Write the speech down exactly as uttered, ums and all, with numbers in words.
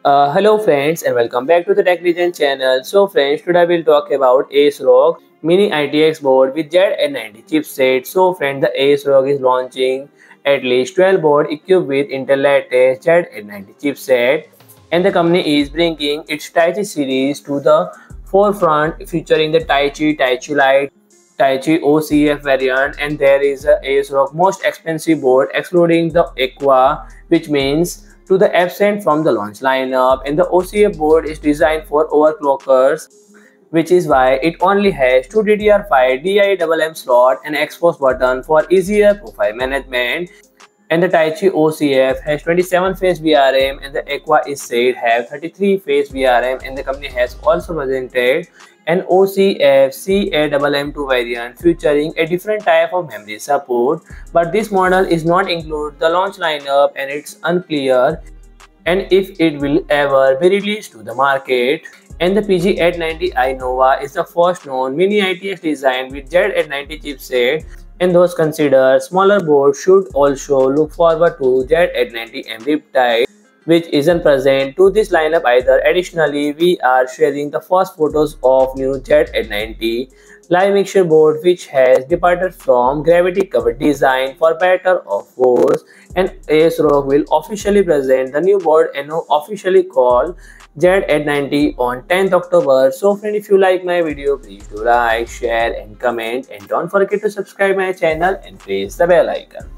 Uh, hello friends and welcome back to the Tech Legend channel. So friends, today we'll talk about ASRock Mini I T X board with Z N ninety chipset. So friends, the ASRock is launching at least twelve board equipped with Intel latest Z N ninety chipset, and the company is bringing its Taichi series to the forefront, featuring the Taichi, Taichi Lite, Taichi O C F variant, and there is a ASRock most expensive board excluding the Aqua, which means to the absent from the launch lineup, and the O C F board is designed for overclockers, which is why it only has two D D R five D I M M slot and expose button for easier profile management. And the Taichi O C F has twenty-seven phase V R M, and the Aqua is said have thirty-three phase V R M, and the company has also presented an O C F C A M M two variant featuring a different type of memory support, but this model is not included the launch lineup, and it's unclear and if it will ever be released to the market. And the P G eight ninety i Nova is the first known mini I T X design with Z N ninety chipset, and those considered smaller boards should also look forward to Z N ninety M Riptide, which isn't present to this lineup either. Additionally, we are sharing the first photos of new Z N ninety live mixture board, which has departed from gravity covered design for better of force, and ASRock will officially present the new board and officially call Z N ninety on tenth October. So friend, if you like my video, please do like, share and comment, and don't forget to subscribe my channel and press the bell icon.